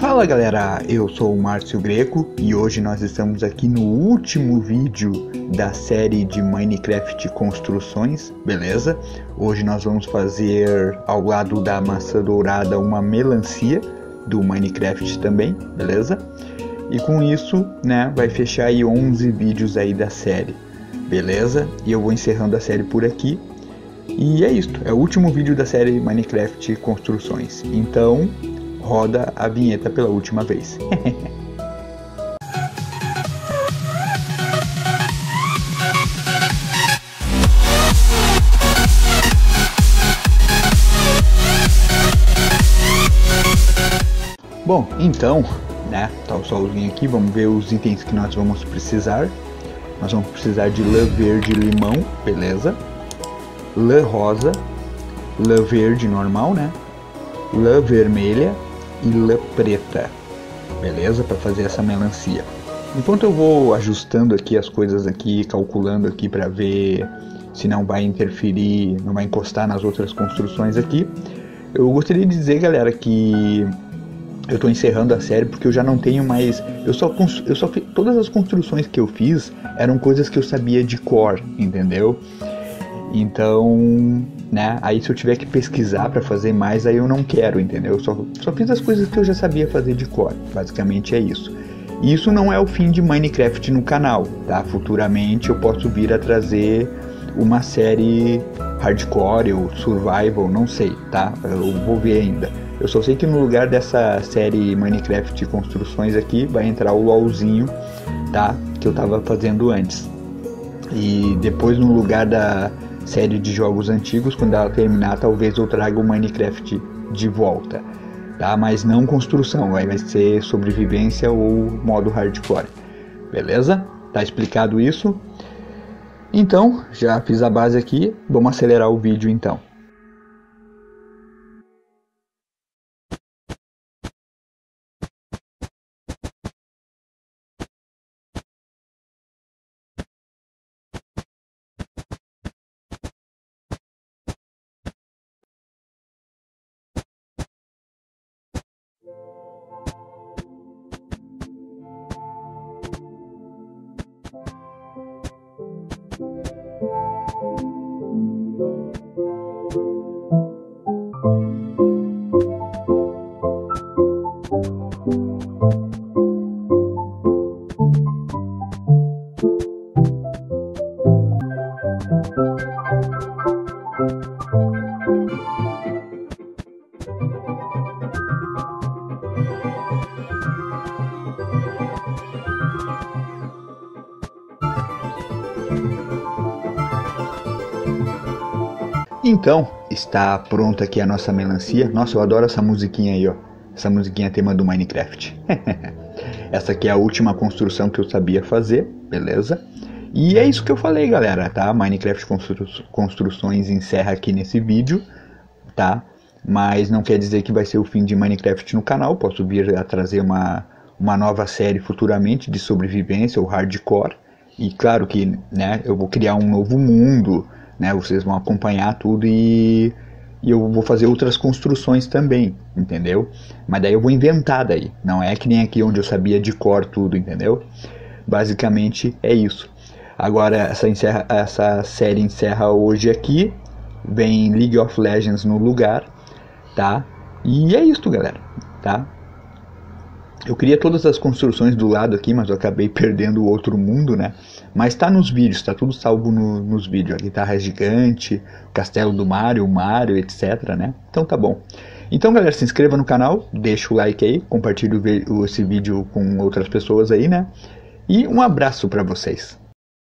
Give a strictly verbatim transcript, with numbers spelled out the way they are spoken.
Fala galera, eu sou o Márcio Greco e hoje nós estamos aqui no último vídeo da série de Minecraft Construções, beleza? Hoje nós vamos fazer ao lado da maçã dourada uma melancia do Minecraft também, beleza? E com isso, né, vai fechar aí onze vídeos aí da série, beleza? E eu vou encerrando a série por aqui. E é isso, é o último vídeo da série Minecraft Construções, então roda a vinheta pela última vez. Bom, então, né, tá o solzinho aqui, vamos ver os itens que nós vamos precisar. Nós vamos precisar de lã verde limão, beleza? Lã rosa, lã verde normal, né? Lã vermelha e lã preta, beleza? Para fazer essa melancia. Enquanto eu vou ajustando aqui as coisas aqui, calculando aqui para ver se não vai interferir, não vai encostar nas outras construções aqui, eu gostaria de dizer, galera, que eu estou encerrando a série porque eu já não tenho mais, eu só eu só fiz, todas as construções que eu fiz eram coisas que eu sabia de cor, entendeu? Então, né, aí se eu tiver que pesquisar para fazer mais, aí eu não quero, entendeu? Eu só, só fiz as coisas que eu já sabia fazer de cor, basicamente é isso. E isso não é o fim de Minecraft no canal, tá? Futuramente eu posso vir a trazer uma série hardcore ou survival, não sei, tá? Eu vou ver ainda. Eu só sei que no lugar dessa série Minecraft Construções aqui, vai entrar o LOLzinho, tá? Que eu tava fazendo antes. E depois no lugar da série de jogos antigos, quando ela terminar, talvez eu traga o Minecraft de volta, tá? Mas não construção, vai, vai ser sobrevivência ou modo hardcore, beleza? Tá explicado isso? Então, já fiz a base aqui, vamos acelerar o vídeo então. Então, está pronta aqui a nossa melancia. Nossa, eu adoro essa musiquinha aí, ó. Essa musiquinha tema do Minecraft. Essa aqui é a última construção que eu sabia fazer, beleza? E é isso que eu falei, galera, tá? Minecraft Constru Construções encerra aqui nesse vídeo, tá? Mas não quer dizer que vai ser o fim de Minecraft no canal. Posso vir a trazer uma, uma nova série futuramente de sobrevivência ou hardcore. E claro que, né, eu vou criar um novo mundo, né, vocês vão acompanhar tudo e, e eu vou fazer outras construções também, entendeu? Mas daí eu vou inventar daí, não é que nem aqui onde eu sabia de cor tudo, entendeu? Basicamente é isso. Agora essa, encerra, essa série encerra hoje aqui, vem League of Legends no lugar, tá? E é isso, galera, tá? Eu queria todas as construções do lado aqui, mas eu acabei perdendo o outro mundo, né? Mas tá nos vídeos, tá tudo salvo no, nos vídeos. A guitarra gigante, o castelo do Mario, o Mario, etc, né? Então tá bom. Então, galera, se inscreva no canal, deixa o like aí, compartilhe esse vídeo com outras pessoas aí, né? E um abraço pra vocês.